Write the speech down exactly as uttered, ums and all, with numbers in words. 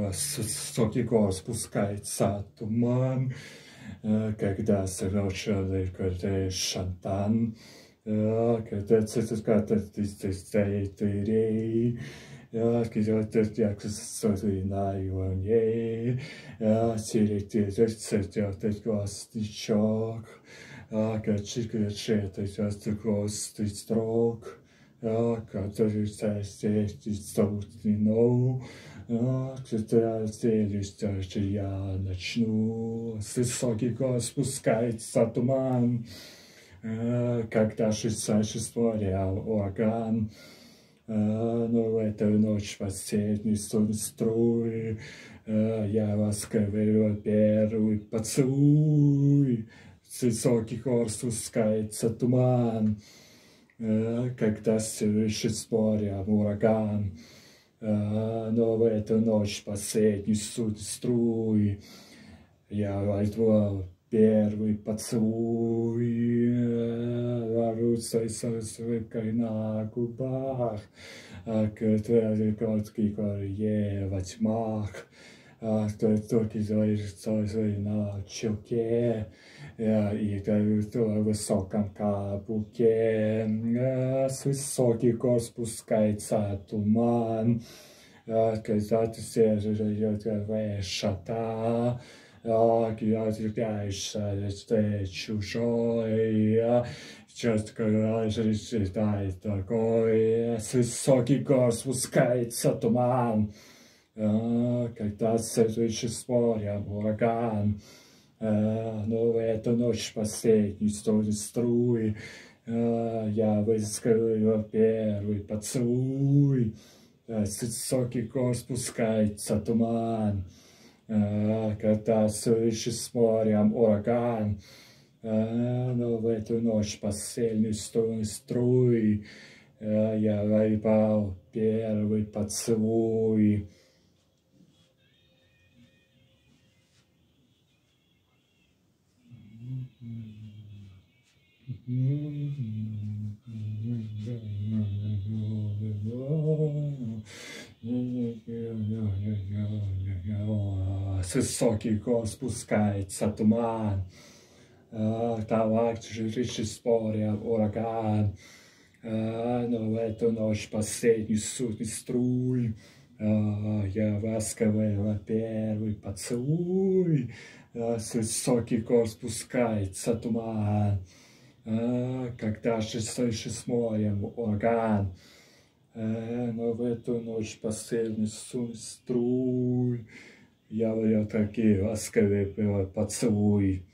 Высокий гор спускается туман, когда срочно ликвидирует шантан, когда цитата стоит рей, когда як сори на ионе, селектирует гвоздичок, когда чикает гвоздик строк, который здесь столкнул. Когда следующее я начну, с высоких гор спускается туман, когда существо ураган, но в эту ночь последний сон струи, я ласковый первый поцелуй, с высоких гор спускается туман, когда существо ураган. Но в эту ночь последний суд струи я возьму первый поцелуй, ворвутся с улыбкой на губах, который короткий корее во тьмах, только движется на челке и горит в высоком каблуке. С высоких гор спускается туман, когда ты сидишь вешата, когда теряешься, ты чужой, четко считает такой. С высоких гор спускается туман, когда следующий спорим ураган, но в эту ночь последний столь струи я выскрыл первый поцелуй. С высоких гор спускается туман, когда слышишь с морем ураган, но в эту ночь последний столь струи я выпал первый поцелуй. С высоких гор спускается туман, товарищи спорят ураган, но в эту ночь последний суд струй я ласковый первый поцелуй. С высоких гор спускается туман, когда же слышишь с морем ураган, но в эту ночь последний суд струй я такие ласковый поцелуй.